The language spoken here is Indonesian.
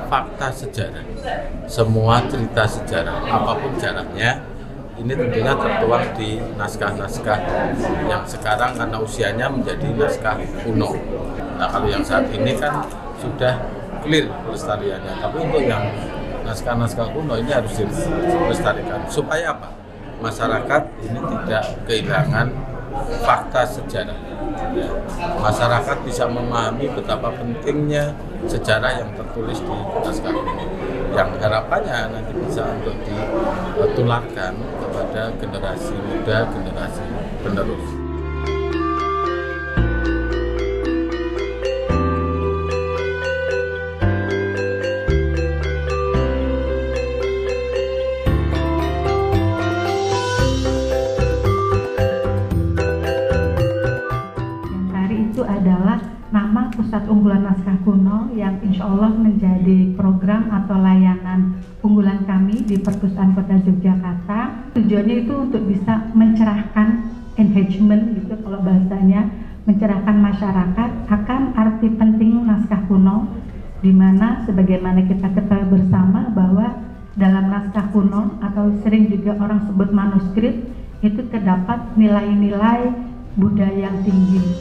fakta sejarah. Semua cerita sejarah, apapun jaraknya, ini tentunya tertuang di naskah-naskah yang sekarang karena usianya menjadi naskah kuno. Nah, kalau yang saat ini kan sudah clear pelestariannya, tapi untuk yang naskah-naskah kuno ini harus dilestarikan. Supaya apa? Masyarakat ini tidak kehilangan fakta sejarah. Ya, masyarakat bisa memahami betapa pentingnya sejarah yang tertulis di naskah kuno, yang harapannya nanti bisa untuk ditularkan kepada generasi muda, generasi penerus. Adalah nama Pusat Unggulan Naskah Kuno yang insya Allah menjadi program atau layanan unggulan kami di Perpustakaan Kota Yogyakarta. Tujuannya itu untuk bisa mencerahkan engagement gitu kalau bahasanya, mencerahkan masyarakat akan arti penting naskah kuno, di mana sebagaimana kita ketahui bersama bahwa dalam naskah kuno atau sering juga orang sebut manuskrip itu terdapat nilai-nilai budaya yang tinggi.